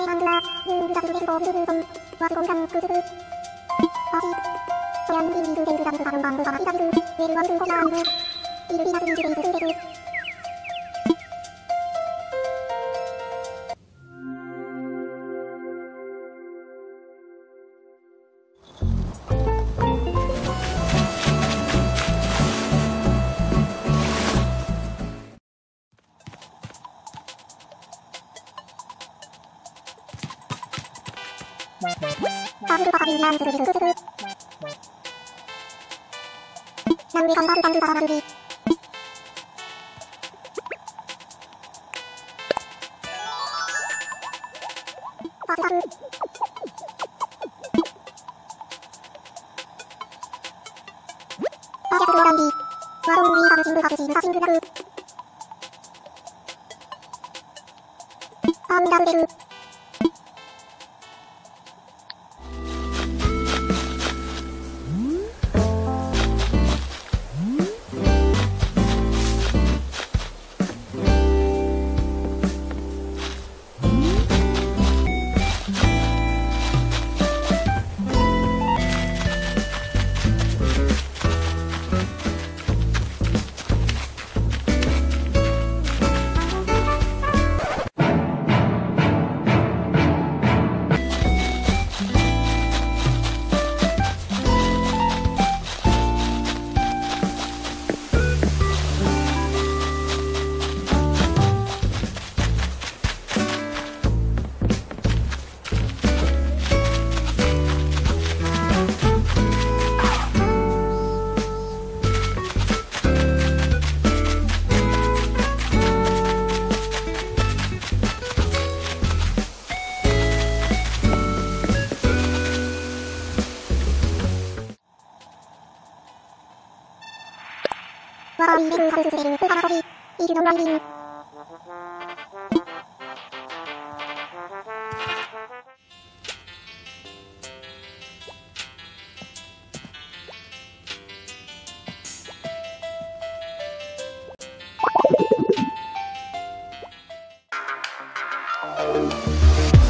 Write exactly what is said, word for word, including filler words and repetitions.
ハンドラー、ルールザスルベルト、ブルブーソン、ワズコンガン、クズル、パーティー、ソヤンビンビルゼルザブルバルンバンブバマリザブル、ウェルワンルンコナーンブ、イルビナスリンジュベイススーレス。パズルパパビンランズルビルクズル。ナウエカンバルバンルババナルビ。パズタル。パージャスルアランディ。ワロンウィーハブシングハブシングハシングナル。アンダルベル。ワーリーレルーハルスレループハマトビ、イルドンライリン。Oh.